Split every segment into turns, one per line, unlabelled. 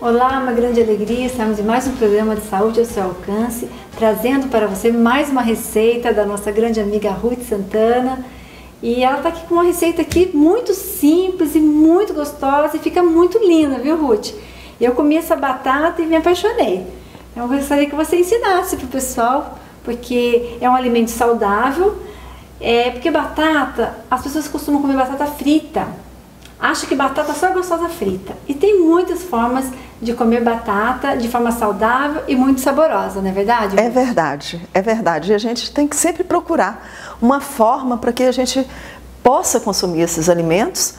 Olá, uma grande alegria, estamos em mais um programa de saúde ao seu alcance, trazendo para você mais uma receita da nossa grande amiga Ruth Santana. E ela está aqui com uma receita aqui muito simples e muito gostosa e fica muito linda, viu, Ruth? Eu comi essa batata e me apaixonei. Eu gostaria que você ensinasse para o pessoal, porque é um alimento saudável, porque batata, as pessoas costumam comer batata frita. Acho que batata só é gostosa frita. E tem muitas formas de comer batata de forma saudável e muito saborosa, não é verdade?
É verdade, é verdade. E a gente tem que sempre procurar uma forma para que a gente possa consumir esses alimentos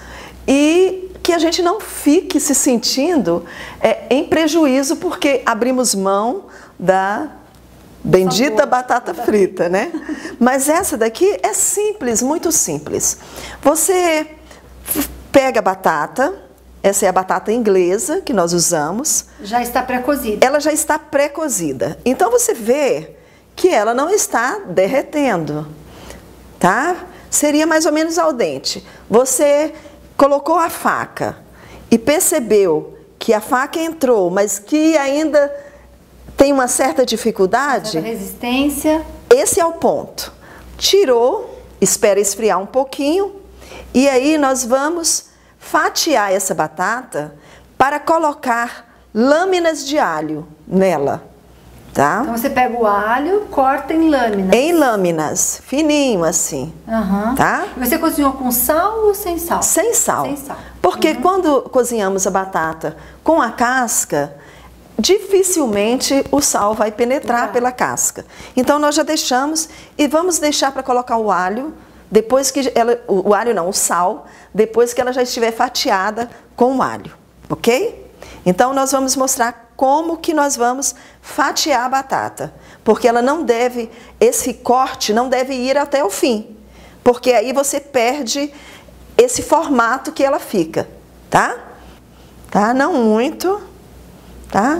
e que a gente não fique se sentindo em prejuízo porque abrimos mão da bendita batata frita, né? Mas essa daqui é simples, muito simples. Você pega a batata, essa é a batata inglesa que nós usamos.
Já está pré-cozida.
Ela já está pré-cozida. Então você vê que ela não está derretendo, tá? Seria mais ou menos al dente. Você colocou a faca e percebeu que a faca entrou, mas que ainda tem uma certa dificuldade.
Resistência.
Esse é o ponto. Tirou, espera esfriar um pouquinho. E aí nós vamos fatiar essa batata para colocar lâminas de alho nela, tá?
Então você pega o alho, corta em lâminas.
Em lâminas, fininho assim, tá?
E você cozinhou com sal ou sem sal?
Sem sal.
Sem sal.
Porque quando cozinhamos a batata com a casca, dificilmente o sal vai penetrar pela casca. Então nós já deixamos e vamos deixar para colocar o alho. Depois que o alho não, o sal, depois que ela já estiver fatiada com o alho, ok? Então nós vamos mostrar como que nós vamos fatiar a batata, porque ela não deve, esse corte não deve ir até o fim, porque aí você perde esse formato que ela fica, tá? Tá? Não muito, tá?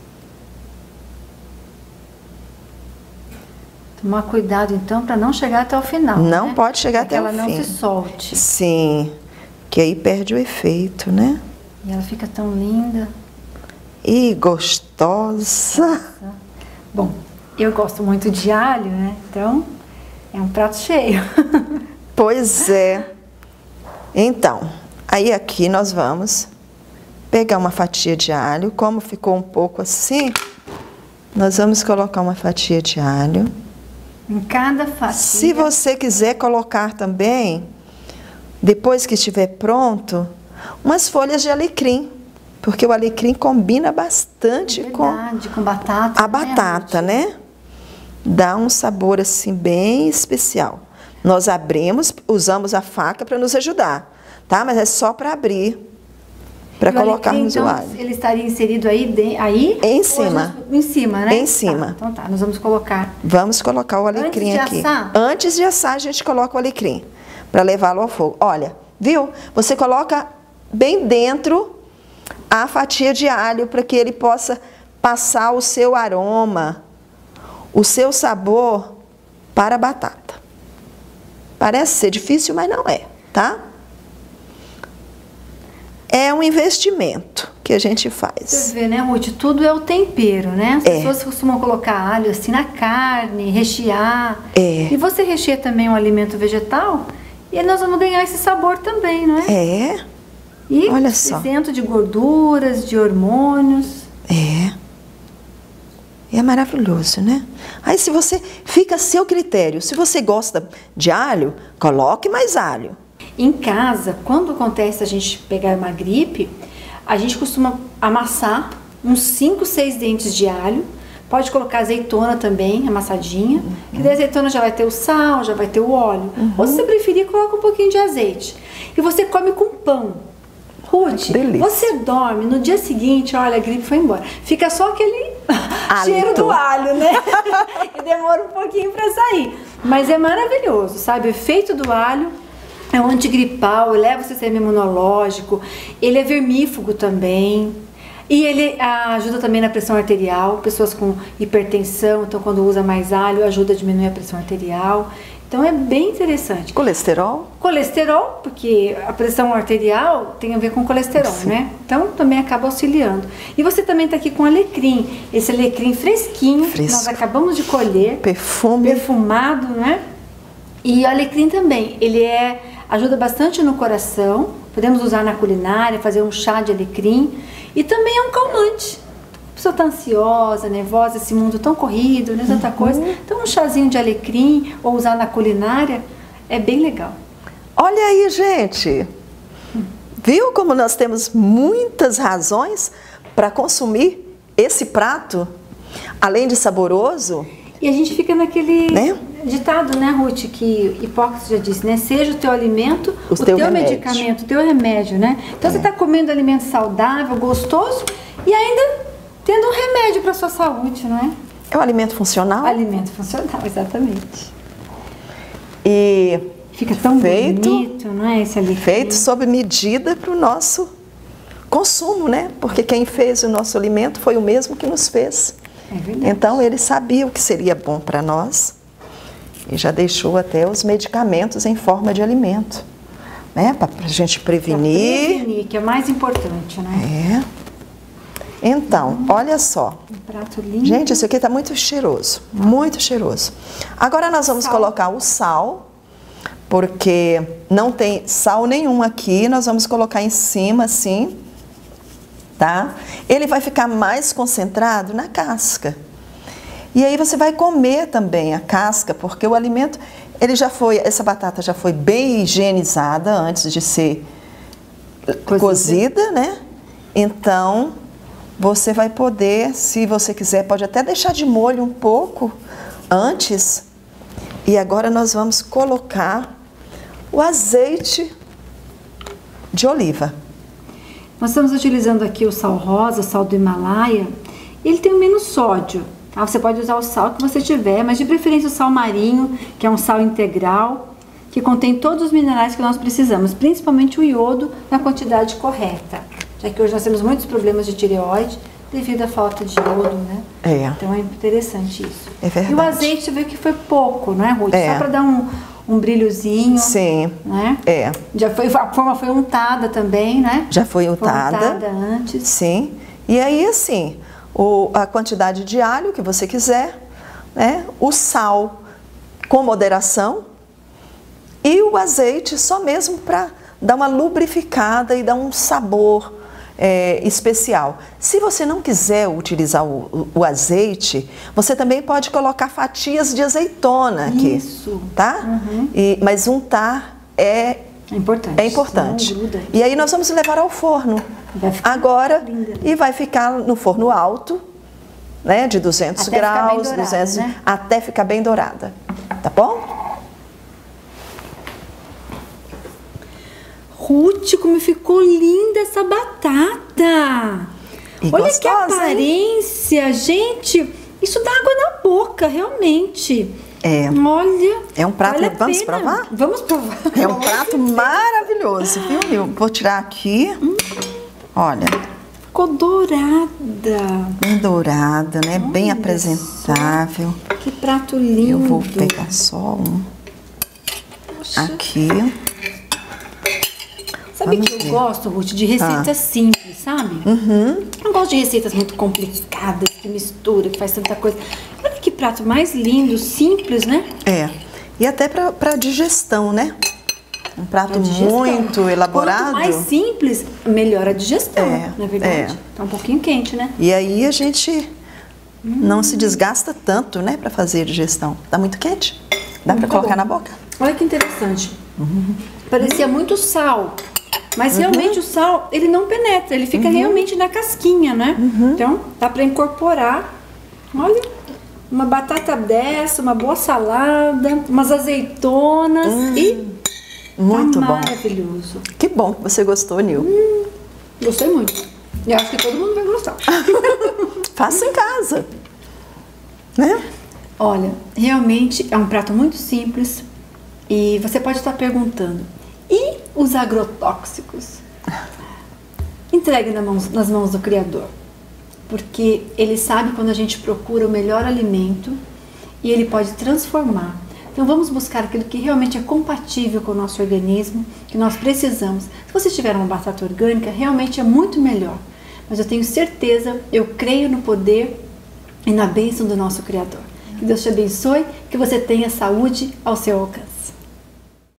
Tomar cuidado então para não chegar até o final.
Não,
né?
pode chegar até o fim.
Ela não se solte.
Sim, que aí perde o efeito, né?
E ela fica tão linda.
E gostosa.
Nossa. Bom, eu gosto muito de alho, né? Então, é um prato cheio.
Pois é. Então, aí aqui nós vamos pegar uma fatia de alho. Como ficou um pouco assim, nós vamos colocar uma fatia de alho.
Em cada fatia.
Se você quiser colocar também, depois que estiver pronto, umas folhas de alecrim, porque o alecrim combina bastante com
batata.
A batata, né? Dá um sabor assim bem especial. Nós abrimos, usamos a faca para nos ajudar, tá? Mas é só para abrir, para colocarmos o alho.
Ele estaria inserido aí?
Em cima.
Em cima, né?
Em cima.
Tá, então tá, nós vamos colocar.
Vamos colocar o alecrim aqui. Antes de assar, a gente coloca o alecrim, para levá-lo ao fogo. Olha, viu? Você coloca bem dentro a fatia de alho, para que ele possa passar o seu aroma, o seu sabor para a batata. Parece ser difícil, mas não é, tá? É um investimento que a gente faz.
Você vê, né, Ruth? Tudo é o tempero, né? As pessoas costumam colocar alho assim na carne, rechear. E você recheia também um alimento vegetal e nós vamos ganhar esse sabor também, não é? E
olha só.
isento de gorduras, de hormônios.
É maravilhoso, né? Aí se você, fica a seu critério. Se você gosta de alho, coloque mais alho.
Em casa, quando acontece a gente pegar uma gripe, a gente costuma amassar uns 5, 6 dentes de alho. Pode colocar azeitona também, amassadinha. Que da azeitona já vai ter o sal, já vai ter o óleo. Ou se você preferir, coloca um pouquinho de azeite. E você come com pão. Ruth, você dorme, no dia seguinte, olha, a gripe foi embora. Fica só aquele cheiro do alho, né? E demora um pouquinho para sair. Mas é maravilhoso, sabe? O efeito do alho é um antigripal, eleva o sistema imunológico, ele é vermífugo também. E ele ajuda também na pressão arterial, pessoas com hipertensão, então quando usa mais alho ajuda a diminuir a pressão arterial. Então é bem interessante.
Colesterol?
Colesterol, porque a pressão arterial tem a ver com colesterol, sim, né? Então também acaba auxiliando. E você também está aqui com alecrim. Esse alecrim fresquinho, que nós acabamos de colher. Perfumado, né? E o alecrim também, ele ajuda bastante no coração. Podemos usar na culinária, fazer um chá de alecrim. E também é um calmante. A pessoa está ansiosa, nervosa, esse mundo tão corrido, né? Tanta coisa. Então um chazinho de alecrim ou usar na culinária é bem legal.
Olha aí, gente. Viu como nós temos muitas razões para consumir esse prato, além de saboroso?
E a gente fica naquele ditado, né, Ruth, que Hipócrates já disse, né? Seja o teu alimento, o teu medicamento, o teu remédio, né? Então você está comendo alimento saudável, gostoso e ainda tendo um remédio para a sua saúde, não é?
É um alimento funcional?
Alimento funcional, exatamente.
E
fica tão bonito, não é, esse alecrim?
Feito sob medida para o nosso consumo, né? Porque quem fez o nosso alimento foi o mesmo que nos fez.
É verdade.
Então ele sabia o que seria bom para nós e já deixou até os medicamentos em forma de alimento, né? Para a gente prevenir.
Pra prevenir, que é mais importante, né?
Então, olha só.
Um prato lindo.
Gente, isso aqui está muito cheiroso, muito cheiroso. Agora nós vamos colocar o sal, porque não tem sal nenhum aqui, nós vamos colocar em cima assim, tá? Ele vai ficar mais concentrado na casca. E aí você vai comer também a casca, porque o alimento, essa batata já foi bem higienizada antes de ser cozida, né? Então você vai poder, se você quiser, pode até deixar de molho um pouco antes. E agora nós vamos colocar o azeite de oliva.
Nós estamos utilizando aqui o sal rosa, o sal do Himalaia. Ele tem menos sódio, tá? Você pode usar o sal que você tiver, mas de preferência o sal marinho, que é um sal integral, que contém todos os minerais que nós precisamos, principalmente o iodo na quantidade correta. Já que hoje nós temos muitos problemas de tireoide devido à falta de iodo, né? Então é interessante isso.
É verdade.
E o azeite, você viu que foi pouco, não é, Ruth? Só para dar um brilhozinho.
Sim.
Né? A forma foi untada também, né?
Já foi untada.
Foi untada antes.
Sim. E aí, assim, a quantidade de alho que você quiser, né? O sal com moderação e o azeite só mesmo para dar uma lubrificada e dar um sabor especial. Se você não quiser utilizar o azeite, você também pode colocar fatias de azeitona aqui.
Isso.
Tá? Mas untar é importante. É importante. E aí nós vamos levar ao forno agora e vai ficar no forno alto, né, de 200 graus, né? Até ficar bem dourada. Tá bom?
Ruth, como ficou linda essa batata!
E
olha
gostosa,
que aparência, hein? Gente! Isso dá água na boca, realmente. Olha.
É um prato.
Vale
vamos provar?
Vamos provar.
É um prato maravilhoso, viu? Eu vou tirar aqui. Olha.
Ficou dourada.
Bem dourada, né? Olha, bem apresentável.
Só. Que prato lindo.
Eu vou pegar só um. Poxa. Aqui.
Sabe que eu gosto, Ruth, de receitas simples, sabe? Não gosto de receitas muito complicadas, que mistura, que faz tanta coisa. Olha que prato mais lindo, simples, né?
E até para digestão, né? Um prato muito elaborado.
Quanto mais simples, melhor a digestão, na verdade. Tá um pouquinho quente, né?
E aí a gente não se desgasta tanto, né? Para fazer a digestão. Tá muito quente? Dá para colocar na boca.
Olha que interessante. Parecia muito sal. Mas realmente o sal, ele não penetra, ele fica realmente na casquinha, né? Então, dá para incorporar. Olha, uma batata dessa, uma boa salada, umas azeitonas e
muito bom.
Maravilhoso.
Que bom que você gostou, Nil.
Gostei muito. E acho que todo mundo vai gostar.
Faça em casa, né?
Olha, realmente é um prato muito simples e você pode estar perguntando, e os agrotóxicos? Entregue nas mãos do Criador, porque Ele sabe quando a gente procura o melhor alimento e Ele pode transformar Então vamos buscar aquilo que realmente é compatível com o nosso organismo, que nós precisamos. Se você tiver uma batata orgânica, realmente é muito melhor. Mas eu tenho certeza, eu creio no poder e na bênção do nosso Criador. Que Deus te abençoe, que você tenha saúde ao seu alcance.